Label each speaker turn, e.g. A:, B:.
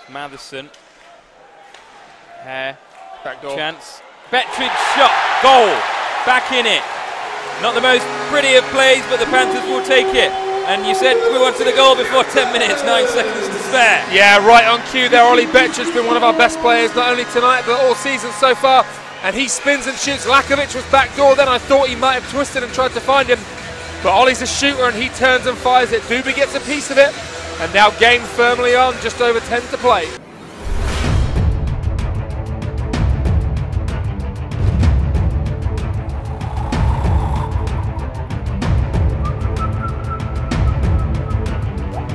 A: Matheson. Hare.
B: Backdoor.
A: Chance. Betteridge shot. Goal. Back in it. Not the most pretty of plays, but the Panthers will take it. And you said we wanted a goal before 10 minutes, 9 seconds to spare.
B: Yeah, right on cue there. Ollie Betteridge has been one of our best players, not only tonight, but all season so far. And he spins and shoots. Lakovic was backdoor then. I thought he might have twisted and tried to find him. But Ollie's a shooter and he turns and fires it. Dubé gets a piece of it. And now game firmly on, just over 10 to play.